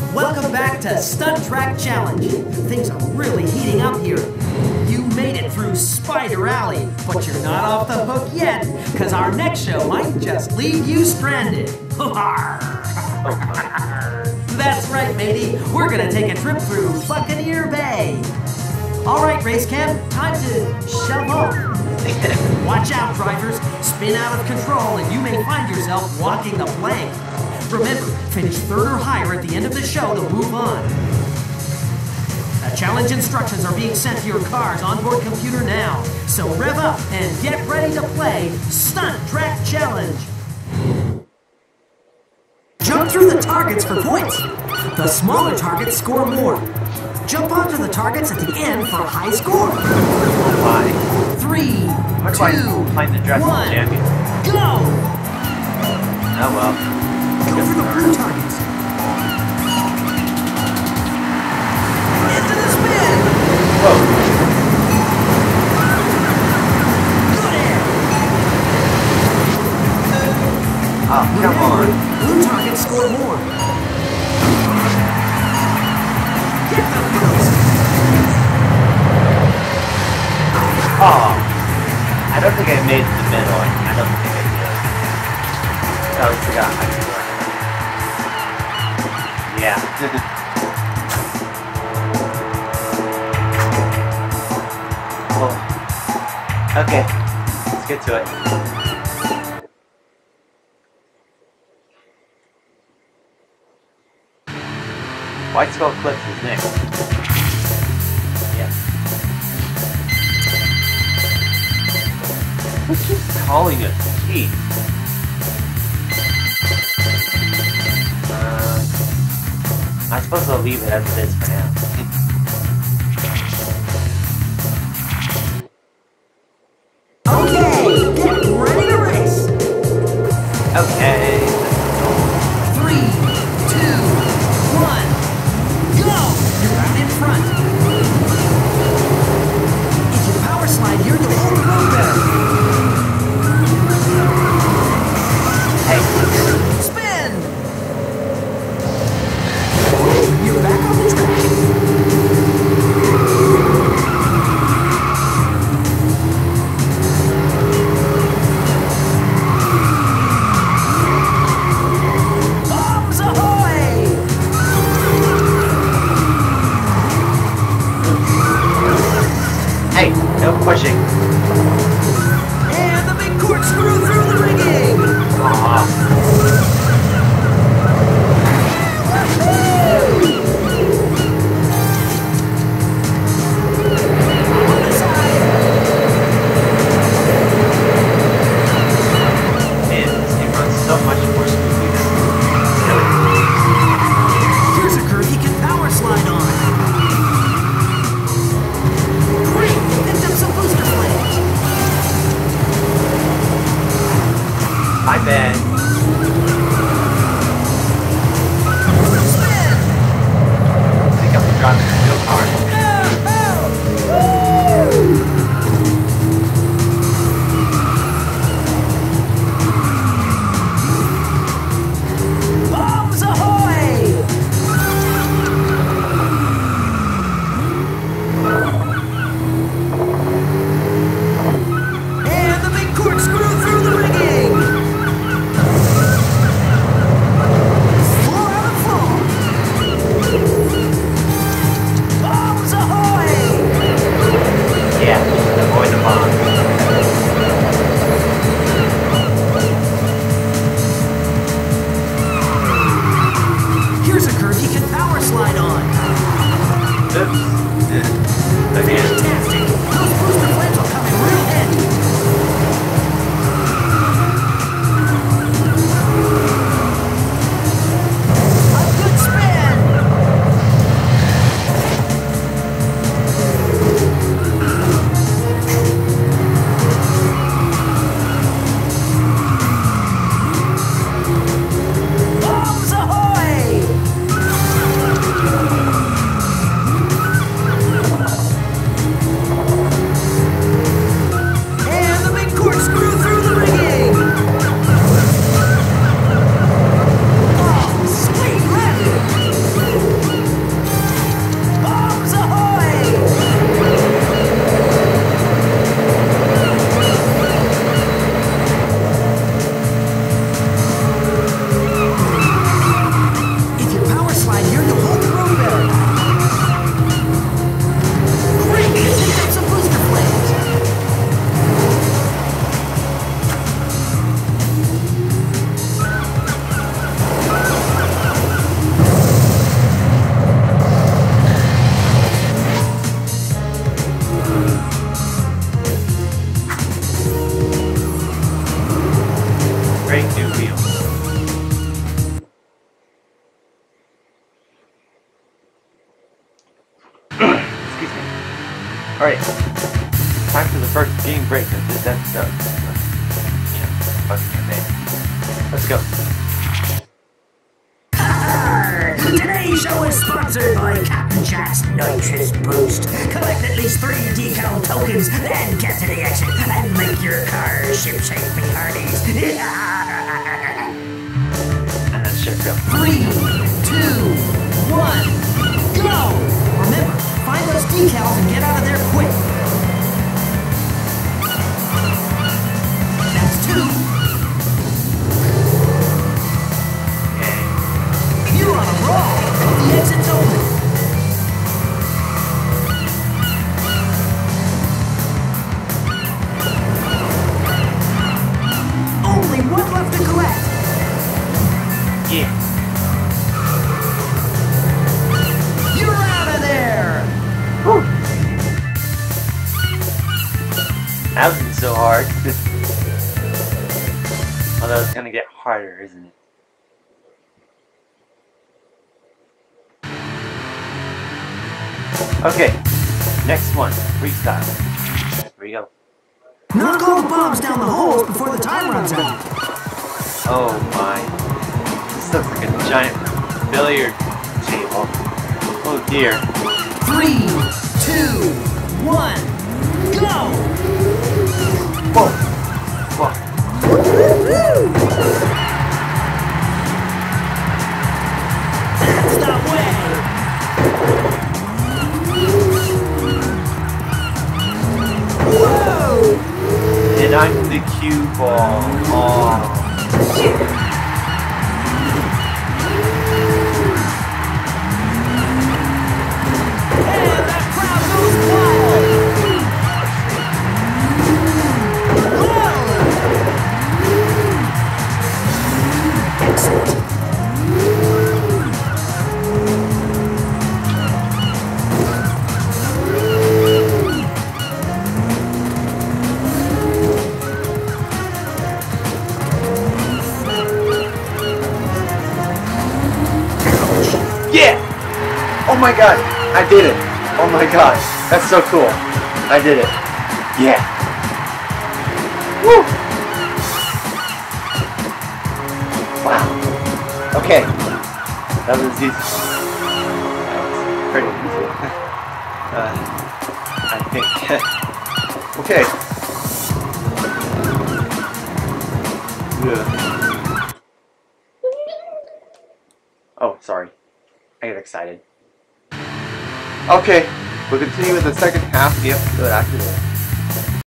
Welcome back to Stunt Track Challenge. Things are really heating up here. You made it through Spider Alley, but you're not off the hook yet, because our next show might just leave you stranded. That's right, matey. We're gonna take a trip through Buccaneer Bay. All right, race cam, time to shove off. Watch out, drivers. Spin out of control and you may find yourself walking the plank. Remember, finish third or higher at the end of the show to move on. The challenge instructions are being sent to your car's onboard computer now. So rev up and get ready to play Stunt Track Challenge. Jump through the targets for points. The smaller targets score more. Jump onto the targets at the end for a high score. 3, 2, 1, go! Oh well. Go for the blue targets. Into the spin! Whoa. Good air! Oh, come on. Blue targets score more. Get the boost! Oh. I don't think I made the middle. I don't think I did. I forgot how to work. Yeah. Well, okay, let's get to it. White Skull Cliffs is next. Yeah. What's he calling it? Heat. I suppose I'll leave it as it is for now. Okay, get ready to race. Okay. 3, 2, 1, go! You're out in front. If you power slide, you're gonna hold the road better. Hey. Spin! You're back on the track. Bombs ahoy! Hey, no pushing. And the big corkscrew through the rigging! So much more smoothly than Here's a curve you can power slide on. Great! You picked up some booster flames. my bad. Spin! I think I'm driving real hard. Bombs ahoy! And the big corkscrew through the rigging! Floor out of floor! Bombs ahoy! Yeah, avoid the bomb. Here's a curve you can power slide on. Oops. Again. Fantastic! Those booster flames will come in real handy. A good spin! Bombs ahoy! Alright. Time for the first game break of this episode. Yeah, fucking amazing. Let's go. Today's show is sponsored by Captain Jack's Nitrous Boost. Collect at least 3 decal tokens, then get to the action and make your car ship-shape me hearties. And then ship go. 3, 2, 1, go! Remember, find those decals and get out of there quick. That's 2. You're on a roll! The exit's open! Only 1 left to collect! Yeah. You're out of there! Whew. That wasn't so hard. Although it's gonna get harder, isn't it? Okay, next one, freestyle. Here we go. Knock all the bombs down the holes before the time runs out. Oh my. This looks like a giant billiard table. Oh dear. 3, 2, 1, go! Whoa. Whoa. That's the way! Whoa! And I'm the cue ball. Oh. And that crowd goes wild! Whoa! Excellent. Yeah! Oh my god, I did it! Oh my god, that's so cool. I did it. Yeah. Woo! Wow. Okay. That was easy. That was pretty easy. I think. Okay. Yeah. Oh, sorry. I get excited. Okay, we'll continue with the second half of the episode after this.